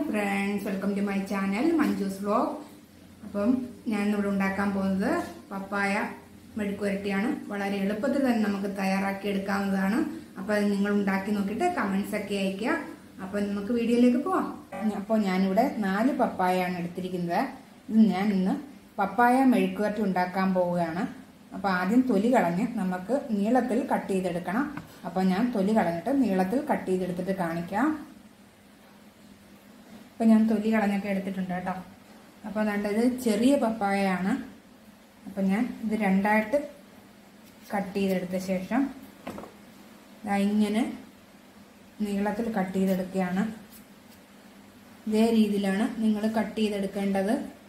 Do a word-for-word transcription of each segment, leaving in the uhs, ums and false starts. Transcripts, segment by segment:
friends, welcome to my channel Manju's Vlog. അപ്പം ഞാൻ ഇവിടെ ഉണ്ടാക്കാൻ പോകുന്നത് പപ്പായ മെഴുക്കുവരട്ടിയാണ്. വളരെ എളുപ്പത്തിൽ തന്നെ നമുക്ക് തയ്യാറാക്കി എടുക്കാവുന്നതാണ്. അപ്പോൾ അത് നിങ്ങൾ ഉണ്ടാക്കി നോക്കിയിട്ട് കമന്റ്സ് ഒക്കെ അയക്കുക. അപ്പോൾ നമുക്ക് വീഡിയോയിലേക്ക് പോവാം. അപ്പോൾ ഞാനിവിടെ നാല് പപ്പായയാണ് എടുത്തിരിക്കുന്നത്. ഇത് ഞാൻ ഇന്ന് പപ്പായ മെഴുക്കുവരട്ടി ഉണ്ടാക്കാൻ പോവുകയാണ്. അപ്പോൾ ആദ്യം തൊലി കളഞ്ഞ് നമുക്ക് നീളത്തിൽ കട്ട് ചെയ്തെടുക്കണം. അപ്പോൾ ഞാൻ തൊലി കളഞ്ഞിട്ട് നീളത്തിൽ കട്ട് ചെയ്തെടുത്തിട്ട് കാണിക്കാം. അപ്പോൾ ഞാൻ തൊലി കളഞ്ഞൊക്കെ എടുത്തിട്ടുണ്ട് കേട്ടോ. അപ്പോൾ അതുകൊണ്ട് ഇത് ചെറിയ പപ്പായയാണ്. അപ്പോൾ ഞാൻ ഇത് രണ്ടായിട്ട് കട്ട് ചെയ്തെടുത്ത ശേഷം ഇങ്ങനെ നീളത്തിൽ കട്ട് ചെയ്തെടുക്കുകയാണ്. ഇതേ രീതിയിലാണ് നിങ്ങൾ കട്ട് ചെയ്തെടുക്കേണ്ടത്.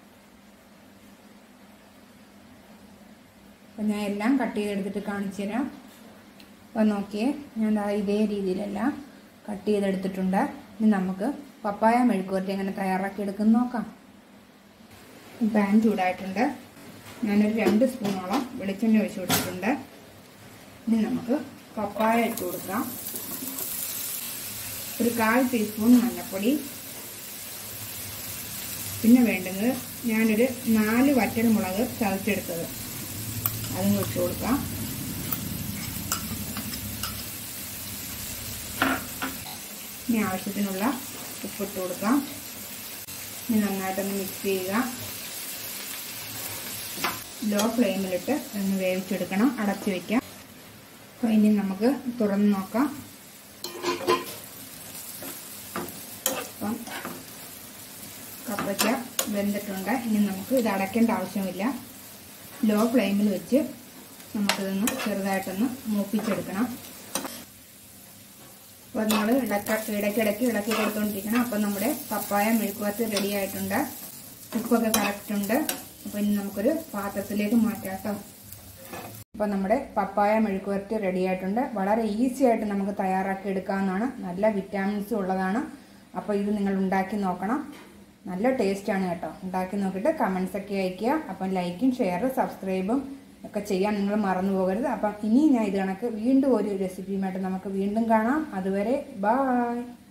അപ്പം ഞാൻ എല്ലാം കട്ട് ചെയ്തെടുത്തിട്ട് കാണിച്ചു തരാം. അപ്പോൾ നോക്കിയേ, ഞാൻ ഇതേ രീതിയിലെല്ലാം കട്ട് ചെയ്തെടുത്തിട്ടുണ്ട്. ഇനി നമുക്ക് പപ്പായ മെഴുക്കുവരട്ടി എങ്ങനെ തയ്യാറാക്കി എടുക്കുന്ന നോക്കാം. പാൻ ചൂടായിട്ടുണ്ട്. ഞാനൊരു രണ്ട് സ്പൂണോളം വെളിച്ചെണ്ണ ഒഴിച്ചു കൊടുത്തിട്ടുണ്ട്. ഇനി നമുക്ക് പപ്പായ ഇട്ട് കൊടുക്കാം. ഒരു കാൽ ടീസ്പൂൺ മഞ്ഞൾപ്പൊടി, പിന്നെ വേണ്ടത് ഞാനൊരു നാല് വറ്റൽ മുളക് ചതച്ചെടുത്തത്, അതും ഇട്ട് കൊടുക്കാം. ഇനി ആവശ്യത്തിനുള്ള ഉപ്പിട്ട് കൊടുക്കാം. ഇനി നന്നായിട്ടൊന്ന് മിക്സ് ചെയ്യുക. ലോ ഫ്ലെയിമിലിട്ട് ഒന്ന് വേവിച്ചെടുക്കണം, അടച്ചു വെക്കാം. അപ്പോൾ ഇനി നമുക്ക് തുറന്ന് നോക്കാം. അപ്പം കപ്പയ്ക്ക വെന്തിട്ടുണ്ട്. ഇനി നമുക്ക് ഇത് അടയ്ക്കേണ്ട ആവശ്യമില്ല. ലോ ഫ്ലെയിമിൽ വെച്ച് നമുക്കിതൊന്ന് ചെറുതായിട്ടൊന്ന് മൂപ്പിച്ചെടുക്കണം. അപ്പോൾ നമ്മൾ ഇടയ്ക്ക് ഇടയ്ക്കിടയ്ക്ക് ഇളക്കി കൊടുത്തുകൊണ്ടിരിക്കണം. അപ്പം നമ്മുടെ പപ്പായ മെഴുക്കുവരട്ടി റെഡി ആയിട്ടുണ്ട്. ഉപ്പൊക്കെ കറക്റ്റ് ഉണ്ട്. അപ്പോൾ ഇനി നമുക്കൊരു പാത്രത്തിലേക്ക് മാറ്റാം കേട്ടോ. അപ്പോൾ നമ്മുടെ പപ്പായ മെഴുക്കുവരട്ടി റെഡി ആയിട്ടുണ്ട്. വളരെ ഈസി ആയിട്ട് നമുക്ക് തയ്യാറാക്കി എടുക്കാവുന്നതാണ്. നല്ല വിറ്റാമിൻസും ഉള്ളതാണ്. അപ്പോൾ ഇത് നിങ്ങൾ ഉണ്ടാക്കി നോക്കണം. നല്ല ടേസ്റ്റാണ് കേട്ടോ. ഉണ്ടാക്കി നോക്കിയിട്ട് കമൻസ് ഒക്കെ അയയ്ക്കുക. അപ്പം ലൈക്കും ഷെയറും സബ്സ്ക്രൈബും ഒക്കെ ചെയ്യാൻ നിങ്ങൾ മറന്നു പോകരുത്. അപ്പം ഇനി ഞാൻ ഇത് കണക്ക് വീണ്ടും ഒരു റെസിപ്പിയുമായിട്ട് നമുക്ക് വീണ്ടും കാണാം. അതുവരെ ബൈ.